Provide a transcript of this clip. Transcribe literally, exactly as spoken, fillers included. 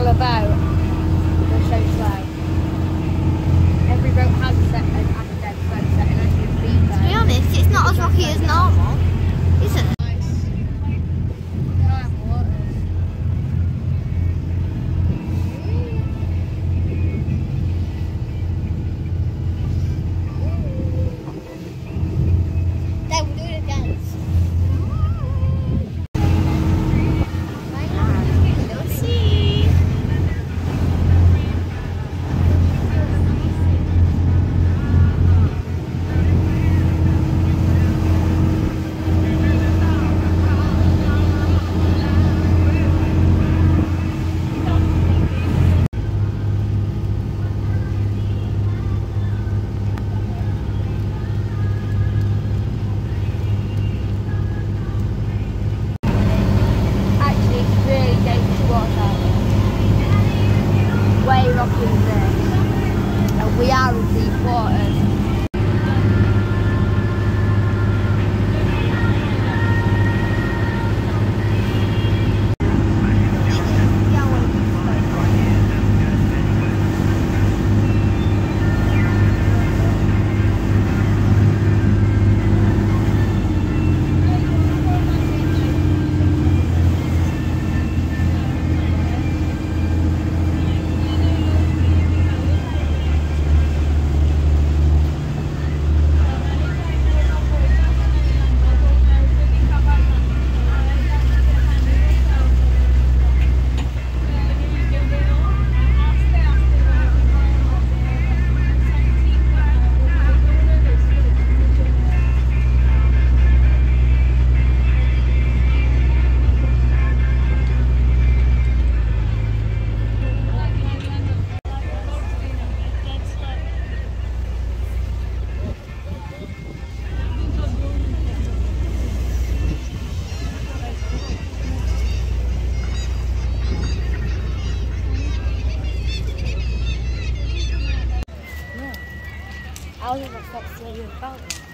a boat, they're so slow. Every boat has a set and has a dead boat set, and only a speed boat. To be honest, it's not as rocky as normal, is it? Way rockier than this, and we are in deep waters. I was going to stop to tell you about it.